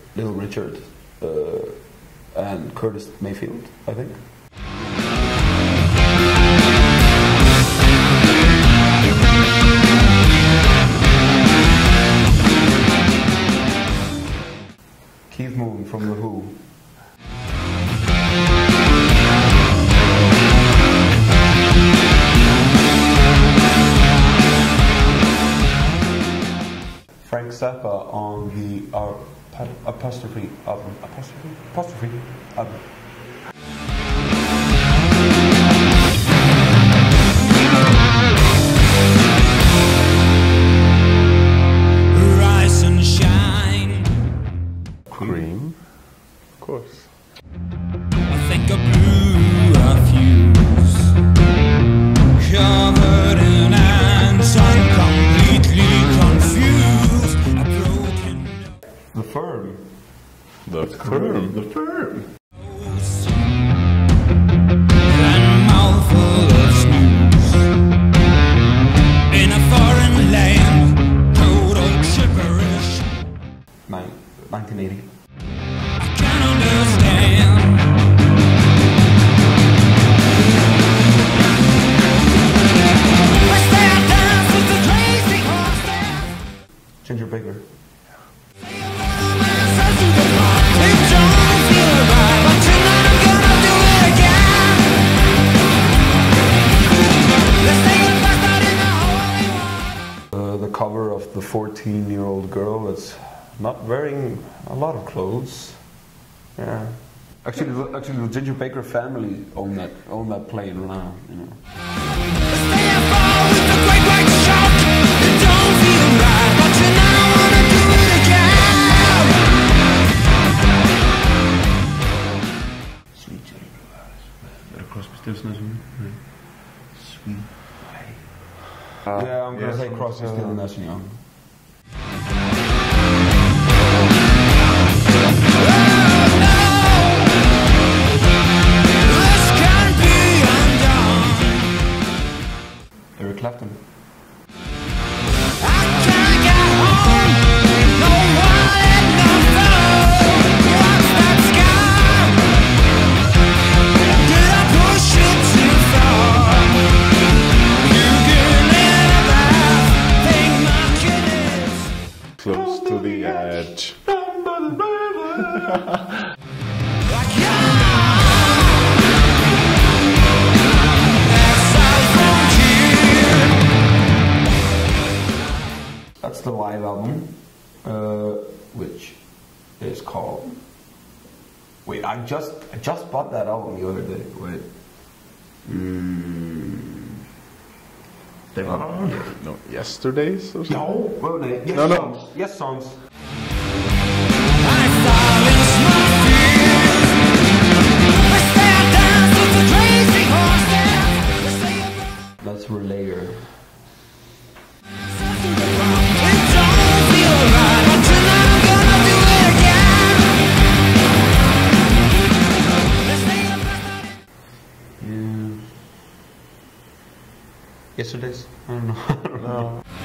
Little Richard and Curtis Mayfield, I think. Keith Moon from The Who. Frank Zappa on the apostrophe album. Apostrophe album. Rise and shine. Cream, of course. I think I blew a fuse. Covered in ants, I'm completely confused. A broken The Firm. The Firm. The Firm. nose and a mouthful of snooze. In a foreign land, total gibberish. 1980. I can't understand. I stay and dance with the crazy horse dance. Ginger Baker. The cover of the 14-year-old girl that's not wearing a lot of clothes. Yeah. Actually, the Ginger Baker family own that plane now. You know. Sweet Jane Blue Eyes. Better Crosby, Stills, Nash Young. Sweet. Yeah, I'm gonna say Crosby, Stills, Nash Young. Eric Clapton. Close to the edge. That's the live album, which is called. Wait, I just bought that album the other day. Wait. No, yesterday's or something? No, well, yes, No, no. songs. Yes, songs. That's Relayer. Yeah. Yesterday's? I don't know. No.